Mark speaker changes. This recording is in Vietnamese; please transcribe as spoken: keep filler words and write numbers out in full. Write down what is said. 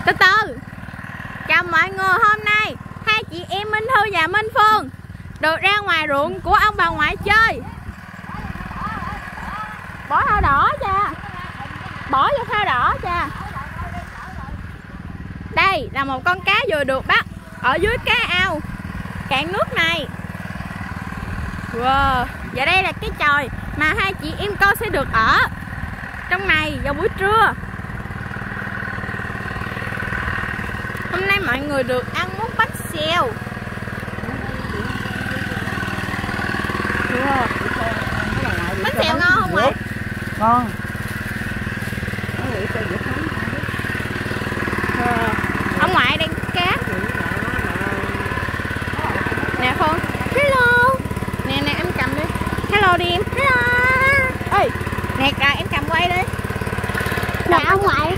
Speaker 1: Từ từ. Chào mọi người, hôm nay hai chị em Minh Thư và Minh Phương được ra ngoài ruộng của ông bà ngoại chơi. Bỏ thao đỏ cha. Bỏ vô thao đỏ cha. Đây là một con cá vừa được bắt ở dưới cái ao cạn nước này. Wow. Và đây là cái chòi mà hai chị em con sẽ được ở trong này vào buổi trưa. Hôm nay mọi người được ăn món bánh xèo. Wow. Bánh xèo ngon không vậy?
Speaker 2: Ngon.
Speaker 1: Wow. Ông ngoại đang cá. Nè Phương. Hello. Nè nè em cầm đi. Hello đi em. Hello. Ê, nè cà em cầm quay đi.
Speaker 3: Nè ông ngoại